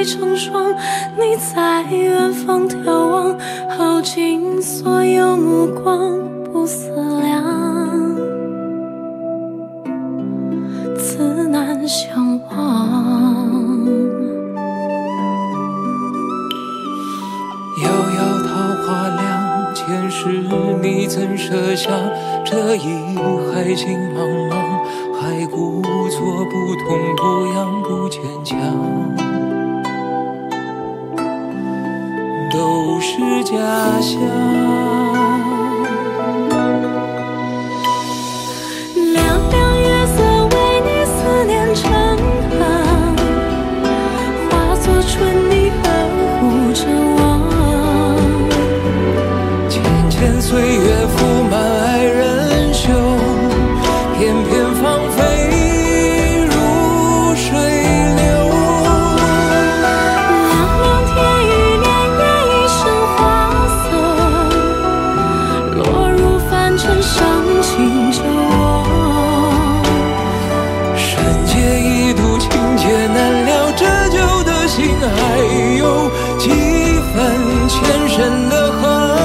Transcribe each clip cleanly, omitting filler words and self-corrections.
成双，你在远方眺望，耗尽所有目光，不思量，自难相忘。 遥遥桃花凉，前世你怎舍下这一海情茫茫？还故作不痛不痒不坚强，都是假象。 凉凉月色为你思念成行，化作春泥呵护着我。 浅浅岁月覆满爱人袖，片片芳菲如水流。 凉凉天与年月一身花色，落入凡尘伤情着我。 深结一度情结难了，这旧的心还有几分前生的恨，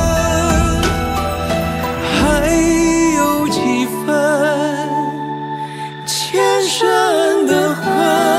还有几分前生的恨。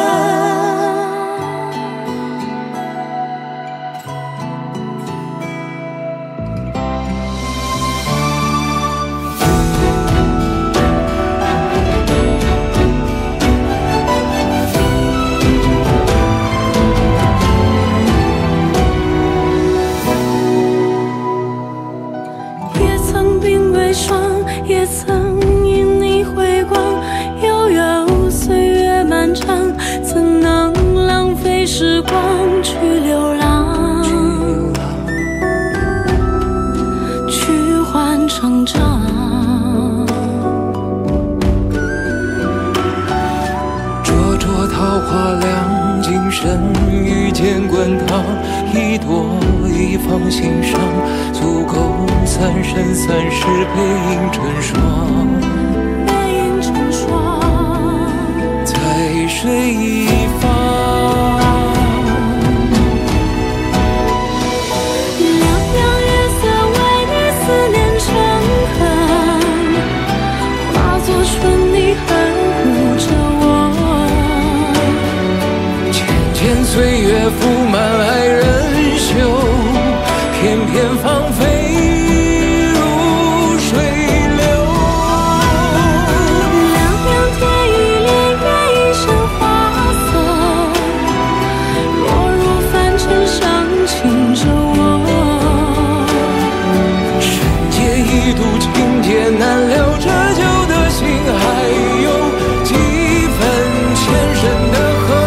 也曾鬓微霜，也曾因你回光，悠悠岁月漫长，怎能浪费时光去流浪，去换成长。 灼灼桃花凉，今生遇见滚烫，一朵一放心上，足够三生三世背影成双。 背影成双， 在水一方。 凉凉月色为你思念成行，化作春泥呵护着我。 浅浅岁月覆满爱人袖，片片芳菲如水流。 凉凉天与年月一身花色，落入凡尘伤情着我。 深结一度情结难了，这旧的心还有几分前生的恨。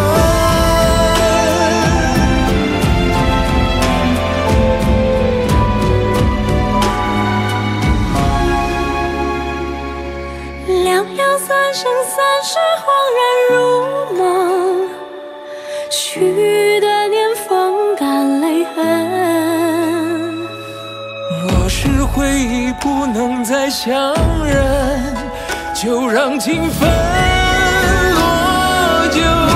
凉凉三生三世，恍然如梦，许的年风干泪痕。 若是回忆不能再相认，就让情分落就